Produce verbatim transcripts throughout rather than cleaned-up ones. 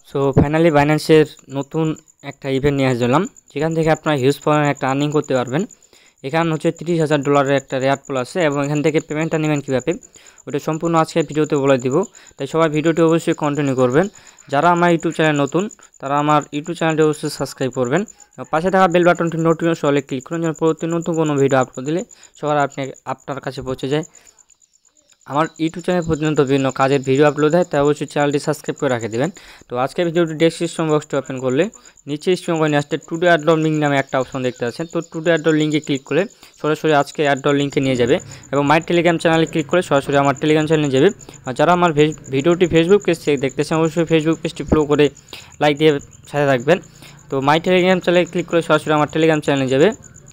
So finally বাইন্যান্সের নতুন একটা event নিয়ে আসলাম, যেখান থেকে আপনারা হিউজ পরিমাণে একটা আর্নিং করতে পারবেন। এখানে হচ্ছে তিরিশ হাজার ডলারের একটা রেয়ার পুল আছে এবং এখান থেকে পেমেন্টটা নেবেন কীভাবে ওটা সম্পূর্ণ আজকে ভিডিওতে বলে দিব। তাই সবাই ভিডিওটি অবশ্যই কন্টিনিউ করবেন। যারা আমার ইউটিউব চ্যানেল নতুন তারা আমার ইউটিউব চ্যানেলটি অবশ্যই সাবস্ক্রাইব করবেন। পাশে থাকা বেল বাটনটি নোটিফিকেশন হলে ক্লিক করুন, যেন পরবর্তী নতুন কোনো ভিডিও আপলোড দিলে সবার আপনি আপনার কাছে পৌঁছে যায়। আমার ইউটিউব চ্যানেল পর্যন্ত বিভিন্ন কাজের ভিডিও আপলোড হয়, তাই অবশ্যই চ্যানেলটি সাবস্ক্রাইব করে রাখে দেবেন। তো আজকে ভিডিওটি ডেসক্রিপশন বক্সটি ওপেন করলে নিচে স্ক্রিন করে নিয়ে আসতে টুডে এয়ারড্রপ লিঙ্ক নামে একটা অপশন দেখতে পাচ্ছেন। তো টুডে এয়ারড্রপ লিঙ্কে ক্লিক করলে সরাসরি আজকে এয়ারড্রপ লিঙ্কে নিয়ে যাবে এবং মাই টেলিগ্রাম চ্যানেলে ক্লিক করে সরাসরি আমার টেলিগ্রাম চ্যানেলে যাবে। আর যারা আমার ভিডিওটি ফেসবুক পেজ থেকে দেখতেছেন অবশ্যই ফেসবুক পেজটি ফলো করে লাইক দিয়ে সাথে থাকবেন। তো মাই টেলিগ্রাম চ্যানেলে ক্লিক করে সরাসরি আমার টেলিগ্রাম চ্যানেলে যাবে।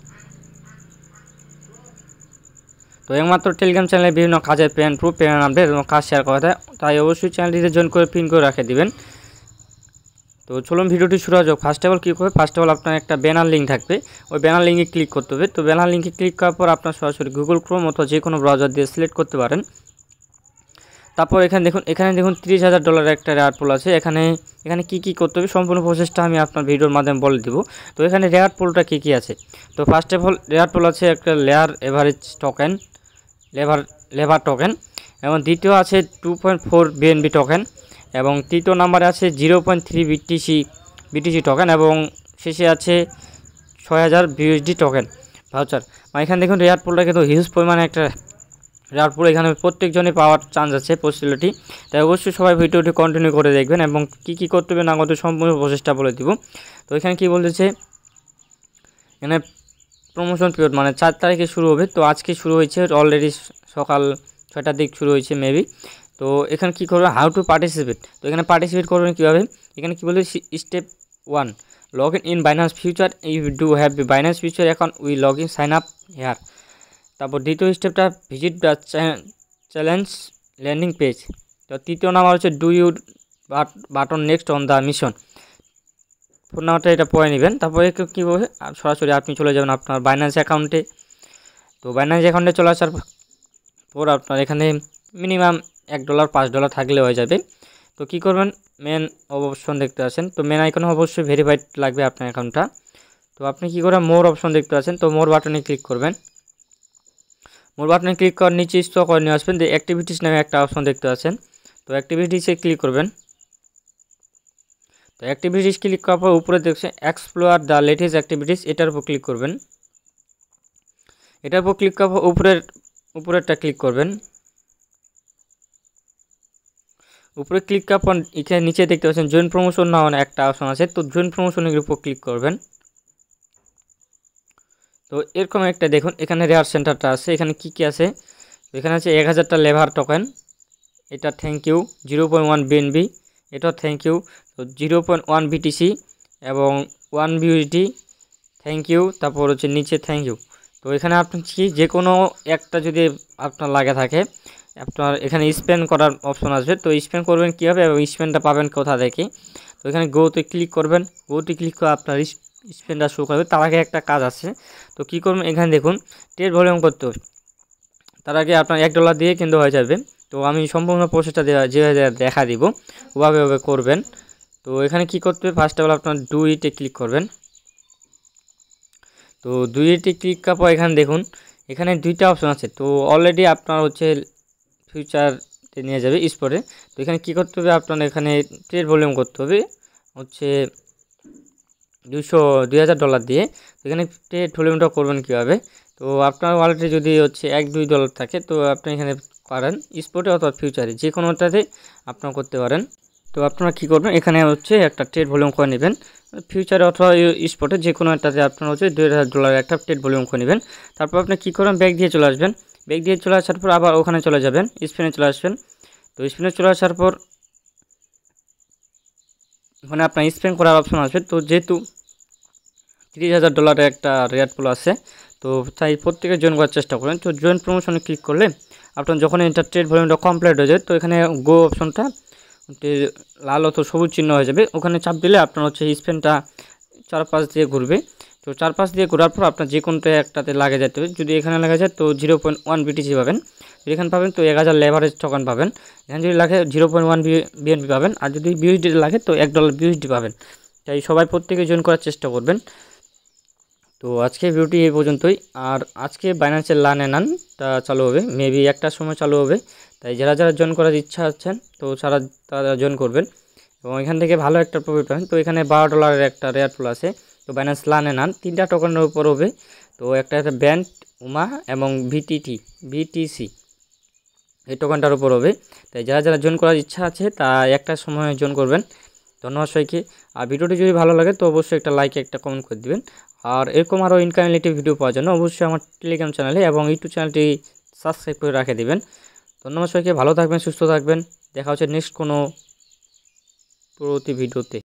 তো একমাত্র টেলিগ্রাম চ্যানেলে বিভিন্ন কাজের পেমেন্ট প্রুফ, পেমেন্ট আপডেট এবং কাজ শেয়ার করা যায়, তাই অবশ্যই চ্যানেলটিতে জয়েন করে পিন করে রেখে দিবেন। তো চলুন ভিডিওটি শুরু হয়ে যাক। ফার্স্ট অফ অল কী করবে, ফার্স্ট অফ অল আপনার একটা ব্যানার লিঙ্ক থাকবে, ওই ব্যানার লিঙ্কে ক্লিক করতে হবে। তো ব্যানার লিঙ্কে ক্লিক করার পর আপনার সরাসরি গুগল ক্রোম অথবা যে কোনো ব্রাউজার দিয়ে সিলেক্ট করতে পারেন। তারপর এখানে দেখুন এখানে দেখুন তিরিশ হাজার ডলারের একটা রেয়ার পুল আছে। এখানে এখানে কী কী করতে হবে সম্পূর্ণ প্রসেসটা আমি আপনার ভিডিওর মাধ্যমে বলে দিব। তো এখানে রেয়ার পুলটা কী কী আছে, তো first of all rare pool আছে একটা leverage token, lever lever token, এবং দ্বিতীয় আছে two point four BNB token, এবং তৃতীয় নাম্বারে আছে zero point three BTC BTC token, এবং শেষে আছে ছয় হাজার বিউএসডি টোকেন ভাউচার। মানে এখানে দেখুন রেয়ার পুলটা কিন্তু হিউজ পরিমাণে একটা রেয়ার পুল, এখানে প্রত্যেকজনই পাওয়ার চান্স আছে পসিবিলিটি। তাই অবশ্যই সবাই ভিডিওটি কন্টিনিউ করে দেখবেন এবং কী কী করতে হবে না করতে সম্পূর্ণ প্রসেসটা বলে দিব। তো এখানে কী বলতেছে, এখানে প্রমোশন পিরিয়ড মানে চার তারিখে শুরু হবে। তো আজকে শুরু হয়েছে, অলরেডি সকাল ছয়টার দিক শুরু হয়েছে মেবি। তো এখানে কী করবে, হাউ টু পার্টিসিপেট। তো এখানে পার্টিসিপেট করবেন কীভাবে, এখানে কী বলবে step one, log in in Binance future, you do have Binance future account we log in sign up here. তারপর দ্বিতীয় স্টেপটা visit the challenge landing page. তো তৃতীয় নাম্বার হচ্ছে do you button next on the mission. Phone নাম্বারটা এটা পড়ে নেবেন। তারপরে কী বলবে, সরাসরি আপনি চলে যাবেন আপনার বাইন্যান্স অ্যাকাউন্টে। তো বাইন্যান্স অ্যাকাউন্টে চলে আসার পর আপনার এখানে মিনিমাম এক ডলার পাঁচ ডলার থাকলে হয়ে যাবে। তো কী করবেন, মেন অপশন দেখতে আছেন, তো মেন আইকনে অবশ্যই ভেরিফাইড লাগবে আপনার অ্যাকাউন্টটা। তো আপনি কী করবেন, মোর অপশন দেখতে আছেন, তো মোর বাটনে ক্লিক করবেন। মোর বাটনে ক্লিক করার নিচে স্ক্রল করে নিয়ে আসবেন, যে অ্যাক্টিভিটিস নামে একটা অপশন দেখতে আছেন, তো অ্যাক্টিভিটিসে ক্লিক করবেন। তো অ্যাক্টিভিটিস ক্লিক করার পর উপরে দেখছেন এক্সপ্লোর দ্য লেটেস্ট অ্যাক্টিভিটিস, এটার উপর ক্লিক করবেন। এটার উপর ক্লিক করার পর উপরের উপরেরটা ক্লিক করবেন। উপরে ক্লিক করার পর এখানে নিচে দেখতে পাচ্ছেন জয়েন প্রমোশন নাও একটা অপশন আছে, তো জয়েন প্রমোশনের উপর ক্লিক করবেন। তো এরকম একটা দেখুন এখানে রেয়ার সেন্টারটা আছে, এখানে কি কি আছে, তো এখানে আছে এক হাজারটা লেভার টোকেন, এটা thank you, zero point one BNB, এটাও থ্যাংক ইউ, তো জিরো পয়েন্ট ওয়ান বিটিসি এবং ওয়ান বিউএসডি থ্যাংক ইউ, তারপর হচ্ছে নিচে থ্যাংক ইউ। তো এখানে আপনি কি যে কোনো একটা যদি আপনার লাগে থাকে, আপনার এখানে স্পেন্ড করার অপশন আসবে। তো স্পেন্ড করবেন কীভাবে এবং স্পেন্ডটা পাবেন কোথা থেকে, তো এখানে গোতে ক্লিক করবেন। গোতে ক্লিক করে আপনার স্পেন্ডটা শো করবে। তার আগে একটা কাজ আছে, তো কী করবেন, এখানে দেখুন ট্রেড ভলিউম করতে হবে, তার আগে আপনার এক ডলার দিয়ে কিন্তু হয়ে যাবে। তো আমি সম্পূর্ণ প্রসেসটা যেভাবে দেখা দিব ওভাবে ওভাবে করবেন। তো এখানে কি করতে হবে, ফার্স্ট অফ অল আপনার ডু ইটে ক্লিক করবেন। তো ডু ইটে ক্লিক করার পর এখানে দেখুন এখানে দুইটা অপশন আছে, তো অলরেডি আপনার হচ্ছে ফিউচারতে নিয়ে যাবে স্পটে। তো এখানে কি করতে হবে, আপনার এখানে ট্রেড ভলিউম করতে হবে হচ্ছে দুশো দুই হাজার ডলার দিয়ে। এখানে ট্রেড ভলিউমটা করবেন কীভাবে, তো আপনার ওয়ালেটে যদি হচ্ছে এক দুই ডলার থাকে তো আপনি এখানে পারেন স্পটে অথবা ফিউচারে যে কোনোটাতে আপনারা করতে পারেন। তো আপনারা কী করবেন, এখানে হচ্ছে একটা ট্রেড ভলিউম করে নেবেন ফিউচারে অথবা স্পটে যে কোনো একটাতে আপনার হচ্ছে দুই হাজার ডলারের একটা ট্রেড ভলিউম করে নেবেন। তারপর আপনি কী করবেন, ব্যাক দিয়ে চলে আসবেন। ব্যাক দিয়ে চলে আসার পর আবার ওখানে চলে যাবেন, স্পিনে চলে আসবেন। তো স্পিনে চলে আসার পর ওখানে আপনার স্পেন্ড করার অপশন আসবে। তো যেহেতু তিরিশ হাজার ডলারের একটা রেয়ার পুল আছে, তো তাই প্রত্যেকে জয়েন করার চেষ্টা করেন। তো জয়েন প্রমোশনে ক্লিক করলে আপনার যখন এটা ট্রেড ভলিউমটা কমপ্লিট হয়ে যায়, তো এখানে গো অপশনটা লাল অথবা সবুজ চিহ্ন হয়ে যাবে, ওখানে চাপ দিলে আপনার হচ্ছে স্পেনটা চারপাশ দিয়ে ঘুরবে। তো চারপাশ দিয়ে ঘোরার পর আপনার যে কোনোটা একটাতে লাগে যেতে হবে, যদি এখানে লাগা যায় তো জিরো পয়েন্ট ওয়ান বিটিসি পাবেন, এখানে পাবেন তো এক হাজার লেভারেজ টোকেন পাবেন। এখানে যদি লাগে জিরো পয়েন্ট ওয়ান বিএনপি পাবেন, আর যদি বিউএসডি লাগে তো এক ডলার বিউএসডি পাবেন। তাই সবাই প্রত্যেকে জয়েন করার চেষ্টা করবেন। তো আজকে ভিডিওটি এই পর্যন্তই। আর আজকে বাইন্যান্সের লান এন্ড আর্নটা চালু হবে, মেবি একটার সময় চালু হবে। তাই যারা যারা জয়েন করার ইচ্ছা আছেন তো তারা তারা জয়েন করবেন এবং এখান থেকে ভালো একটা প্রফিট পাবেন। তো এখানে বারো ডলারের একটা রেয়ার পুল আছে। তো বাইন্যান্স লান এন্ড আর্ন তিনটা টোকেনের উপর হবে। তো একটা একটা ব্যান্ড উমা এবং ভিটিটি ভিটিসি এই টোকেনটার উপর হবে। তাই যারা যারা জয়েন করার ইচ্ছা আছে তা একটা সময় জয়েন করবেন। ধন্যবাদ সবাইকে। আর ভিডিওটি যদি ভালো লাগে তো অবশ্যই একটা লাইক একটা কমেন্ট করে দিবেন। আর এরকম আরও ইনকাম রিলেটেড ভিডিও পাওয়ার জন্য অবশ্যই আমার টেলিগ্রাম চ্যানেলে এবং ইউটিউব চ্যানেলটি সাবস্ক্রাইব করে রেখে দিবেন। ধন্যবাদ সবাইকে, ভালো থাকবেন, সুস্থ থাকবেন। দেখা হচ্ছে নেক্সট কোনো পরবর্তী ভিডিওতে।